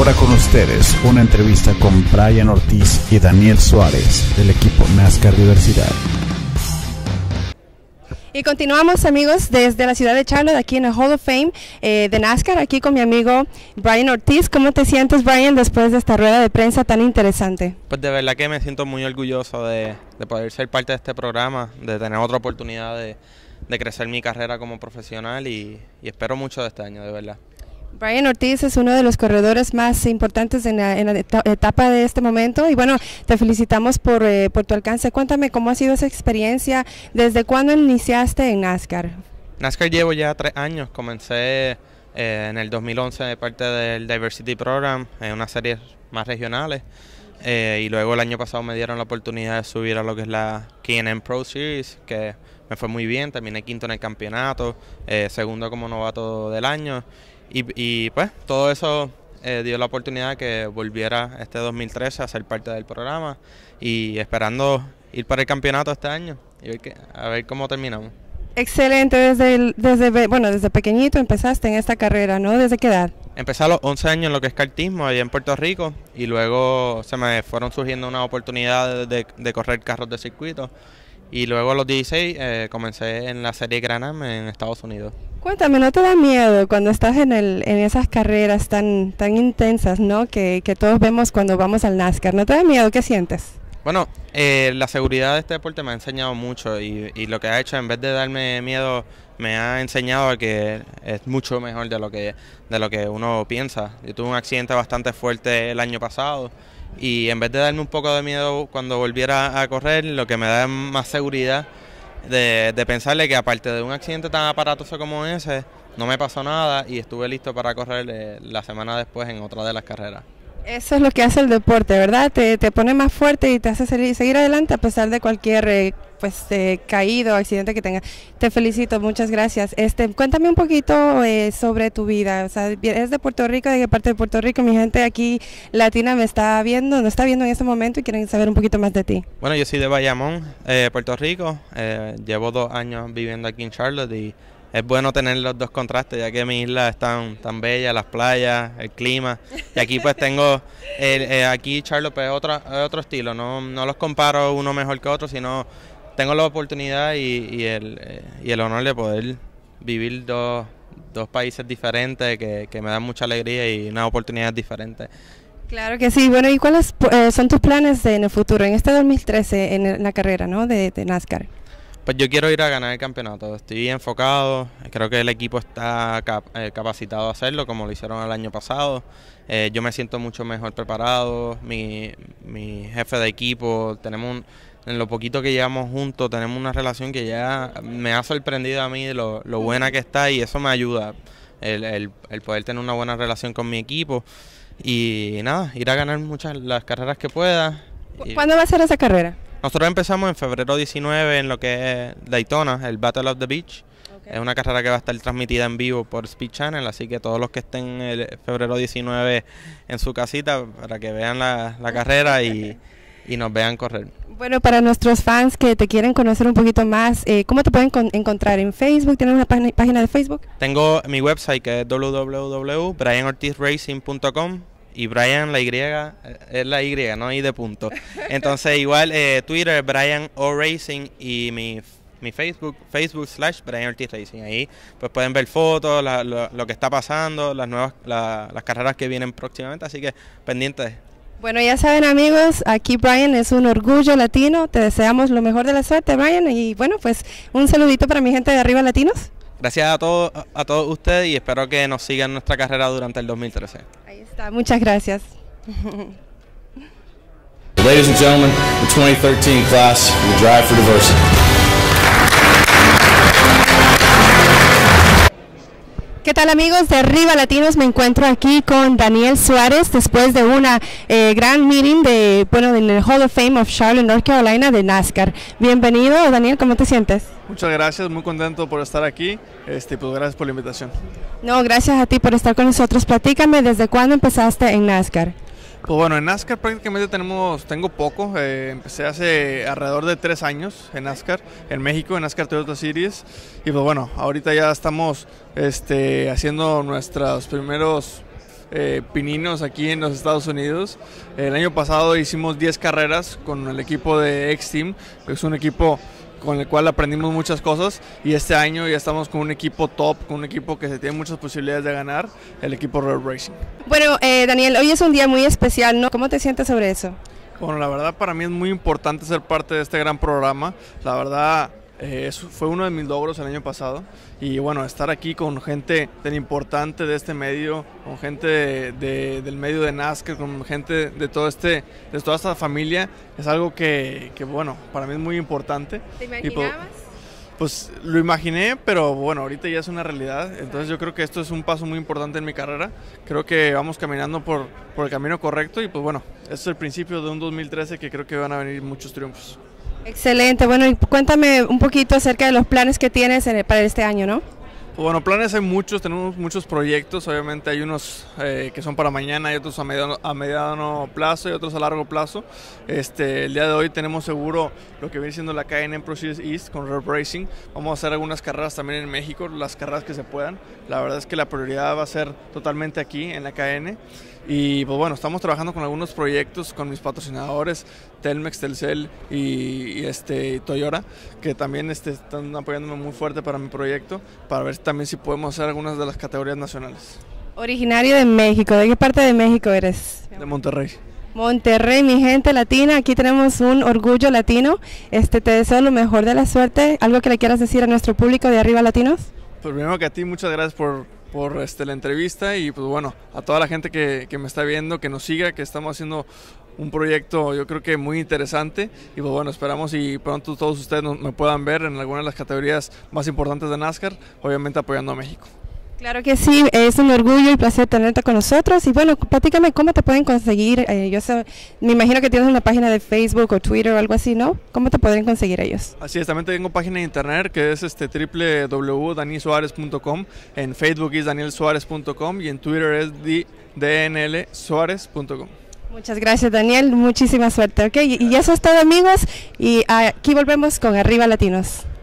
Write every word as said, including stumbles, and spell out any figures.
Ahora con ustedes, una entrevista con Brian Ortiz y Daniel Suárez del equipo NASCAR Diversidad. Y continuamos, amigos, desde la ciudad de Charlotte, aquí en el Hall of Fame eh, de NASCAR, aquí con mi amigo Brian Ortiz. ¿Cómo te sientes, Brian, después de esta rueda de prensa tan interesante? Pues de verdad que me siento muy orgulloso de, de poder ser parte de este programa, de tener otra oportunidad de, de crecer mi carrera como profesional y, y espero mucho de este año, de verdad. Brian Ortiz es uno de los corredores más importantes en la, en la etapa de este momento y bueno, te felicitamos por, eh, por tu alcance. Cuéntame cómo ha sido esa experiencia, ¿desde cuándo iniciaste en NASCAR? NASCAR llevo ya tres años, comencé eh, en el dos mil once de parte del Diversity Program, en unas series más regionales eh, y luego el año pasado me dieron la oportunidad de subir a lo que es la K and M Pro Series, que me fue muy bien, terminé quinto en el campeonato, eh, segundo como novato del año. Y, y pues todo eso eh, dio la oportunidad que volviera este dos mil trece a ser parte del programa y esperando ir para el campeonato este año y ver que, a ver cómo terminamos. Excelente, desde, el, desde, bueno, desde pequeñito empezaste en esta carrera, ¿no? ¿Desde qué edad? Empecé a los once años en lo que es kartismo allá en Puerto Rico y luego se me fueron surgiendo unas oportunidades de, de correr carros de circuito y luego a los dieciséis eh, comencé en la serie Gran-Am en Estados Unidos. Cuéntame, ¿no te da miedo cuando estás en, el, en esas carreras tan, tan intensas, ¿no? que, que todos vemos cuando vamos al NASCAR? ¿No te da miedo? ¿Qué sientes? Bueno, eh, la seguridad de este deporte me ha enseñado mucho y, y lo que ha hecho, en vez de darme miedo, me ha enseñado a que es mucho mejor de lo que, de lo que uno piensa. Yo tuve un accidente bastante fuerte el año pasado y en vez de darme un poco de miedo cuando volviera a correr, lo que me da es más seguridad de, de pensarle que aparte de un accidente tan aparatoso como ese, no me pasó nada y estuve listo para correr eh, la semana después en otra de las carreras. Eso es lo que hace el deporte, ¿verdad? Te, te pone más fuerte y te hace seguir, seguir adelante a pesar de cualquier eh, pues, eh, caído o accidente que tengas. Te felicito, muchas gracias. Este, cuéntame un poquito eh, sobre tu vida. O sea, eres de Puerto Rico, ¿de qué parte de Puerto Rico? Mi gente aquí latina me está viendo, nos está viendo en este momento y quieren saber un poquito más de ti. Bueno, yo soy de Bayamón, eh, Puerto Rico. Eh, llevo dos años viviendo aquí en Charlotte y es bueno tener los dos contrastes, ya que mi isla es tan, tan bella, las playas, el clima. Y aquí pues tengo, el, eh, aquí Charlotte pues, es otro, otro estilo, no, no los comparo uno mejor que otro, sino tengo la oportunidad y, y, el, eh, y el honor de poder vivir dos, dos países diferentes que, que me dan mucha alegría y una oportunidad diferente. Claro que sí. Bueno, ¿y cuáles eh, son tus planes de, en el futuro, en este dos mil trece, en la carrera, ¿no? de, de NASCAR? Pues yo quiero ir a ganar el campeonato, estoy enfocado, creo que el equipo está cap eh, capacitado a hacerlo como lo hicieron el año pasado. Eh, yo me siento mucho mejor preparado, mi, mi jefe de equipo, tenemos un, en lo poquito que llevamos juntos, tenemos una relación que ya me ha sorprendido a mí lo, lo buena que está y eso me ayuda, el, el, el poder tener una buena relación con mi equipo y nada, ir a ganar muchas las carreras que pueda. ¿Cuándo va a ser esa carrera? Nosotros empezamos en febrero diecinueve en lo que es Daytona, el Battle of the Beach. Okay. Es una carrera que va a estar transmitida en vivo por Speed Channel, así que todos los que estén el febrero diecinueve en su casita para que vean la, la carrera y, y nos vean correr. Bueno, para nuestros fans que te quieren conocer un poquito más, eh, ¿cómo te pueden encontrar? ¿En Facebook? ¿Tienes una página de Facebook? Tengo mi website que es w w w punto brian ortiz racing punto com. Y Brian, la Y, es la Y, no I de punto. Entonces igual eh, Twitter, Brian O Racing y mi, mi Facebook, Facebook slash Brian Ortiz Racing. Ahí pues pueden ver fotos, la, lo, lo que está pasando, las nuevas, la, las carreras que vienen próximamente, así que pendientes. Bueno, ya saben amigos, aquí Brian es un orgullo latino, te deseamos lo mejor de la suerte, Brian, y bueno, pues un saludito para mi gente de Arriba Latinos. Gracias a todos, a todos ustedes y espero que nos sigan nuestra carrera durante el dos mil trece. Ahí está, muchas gracias. Ladies and gentlemen, the twenty thirteen class of the Drive for Diversity. ¿Qué tal amigos de Arriba Latinos? Me encuentro aquí con Daniel Suárez después de una eh, gran meeting de, bueno, en el Hall of Fame of Charlotte, North Carolina de NASCAR. Bienvenido Daniel, ¿cómo te sientes? Muchas gracias, muy contento por estar aquí, este, pues gracias por la invitación. No, gracias a ti por estar con nosotros. Platícame, ¿desde cuándo empezaste en NASCAR? Pues bueno, en NASCAR prácticamente tenemos, tengo poco, eh, empecé hace alrededor de tres años en NASCAR, en México, en NASCAR Toyota Series, y pues bueno, ahorita ya estamos este, haciendo nuestros primeros eh, pininos aquí en los Estados Unidos. El año pasado hicimos diez carreras con el equipo de X-Team, que es un equipo con el cual aprendimos muchas cosas, y este año ya estamos con un equipo top, con un equipo que se tiene muchas posibilidades de ganar, el equipo Road Racing. Bueno, eh, Daniel, hoy es un día muy especial, ¿no? ¿Cómo te sientes sobre eso? Bueno, la verdad para mí es muy importante ser parte de este gran programa. La verdad eh, eso fue uno de mis logros el año pasado, y bueno, estar aquí con gente tan importante de este medio, con gente de, de, del medio de NASCAR, con gente de todo este, de toda esta familia, es algo que, que bueno, para mí es muy importante. ¿Te imaginabas? Pues, pues lo imaginé, pero bueno, ahorita ya es una realidad. Entonces yo creo que esto es un paso muy importante en mi carrera. Creo que vamos caminando por, por el camino correcto, y pues bueno, este es el principio de un dos mil trece que creo que van a venir muchos triunfos. Excelente, bueno, y cuéntame un poquito acerca de los planes que tienes en el, para este año, ¿no? Pues bueno, planes hay muchos, tenemos muchos proyectos, obviamente hay unos eh, que son para mañana, hay otros a mediano, a mediano plazo y otros a largo plazo. Este, el día de hoy tenemos seguro lo que viene siendo la K N Pro Series East con Road Racing. Vamos a hacer algunas carreras también en México, las carreras que se puedan. La verdad es que la prioridad va a ser totalmente aquí en la K N. Y pues bueno, estamos trabajando con algunos proyectos con mis patrocinadores, Telmex, Telcel y, y este, Toyota, que también este, están apoyándome muy fuerte para mi proyecto, para ver también si podemos hacer algunas de las categorías nacionales. Originario de México, ¿de qué parte de México eres? De Monterrey. Monterrey, mi gente latina, aquí tenemos un orgullo latino. Este, te deseo lo mejor de la suerte. ¿Algo que le quieras decir a nuestro público de Arriba Latinos? Pues primero que a ti, muchas gracias por, por este, la entrevista, y pues bueno, a toda la gente que, que me está viendo, que nos siga, que estamos haciendo un proyecto yo creo que muy interesante, y pues bueno, esperamos y pronto todos ustedes nos, me puedan ver en alguna de las categorías más importantes de NASCAR, obviamente apoyando a México. Claro que sí, es un orgullo y placer tenerte con nosotros. Y bueno, platícame cómo te pueden conseguir. Eh, yo sé, me imagino que tienes una página de Facebook o Twitter o algo así, ¿no? ¿Cómo te pueden conseguir ellos? Así es, también tengo página de internet que es este doble u doble u doble u punto dani suárez punto com, en Facebook es daniel suárez punto com y en Twitter es d n l suárez punto com. Muchas gracias, Daniel, muchísima suerte, ¿ok? Y, y eso es todo, amigos, y aquí volvemos con Arriba Latinos.